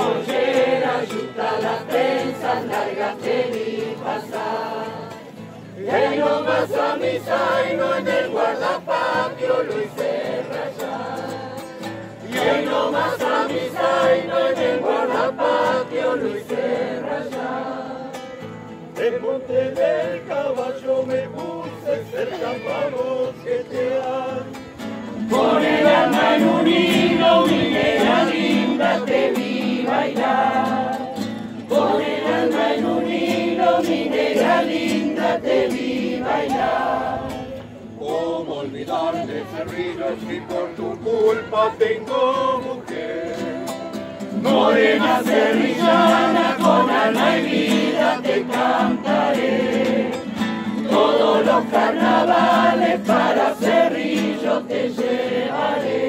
mollera, yuta, las trenzas largas te vi pasar. Y ahí nomás a mi zaino en el guardapatio lo hice rayar. Y ahí nomás a mi zaino en el guardapatio lo hice rayar. Desmonté del caballo, me puse cerca para mosquetear. Por el alma en un hilo, mi negra linda, te vi bailar. Por el alma en un hilo, mi negra linda, te vi bailar. ¿Cómo olvidar de Cerrillo si por tu culpa tengo mujer? Morena cerrillana, con alma y vida te cantaré. Todos los carnavales para Cerrillo te llevaré.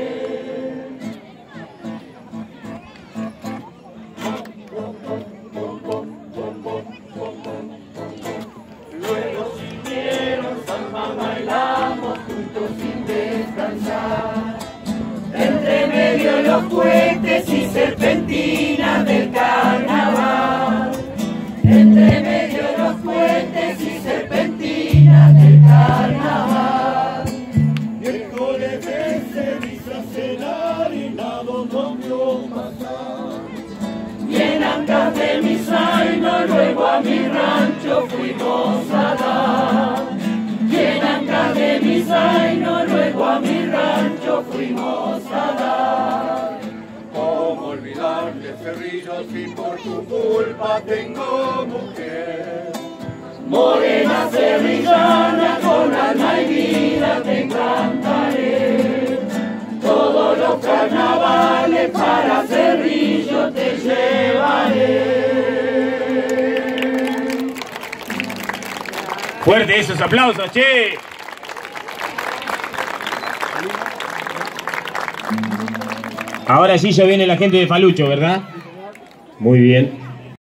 Luego siguieron samba, bailamos juntos sin descansar. Entre medio los cohetes y serpentinas del carnaval. Entre medio los cohetes y serpentinas del carnaval. Miércoles de cenizas el harinado no vio pasar. Y en ancas de mi zaino luego a mi rancho fuimos a dar. Y en ancas de mi zaino luego a mi rancho fuimos a dar. ¿Cómo olvidar de Cerrillo si por tu culpa tengo mujer? Morena cerrillana, con alma y vida te cantaré. Todos los carnavales para Cerrillo te llevaré. Fuerte esos aplausos, che. Ahora sí ya viene la gente de Falucho, ¿verdad? Muy bien.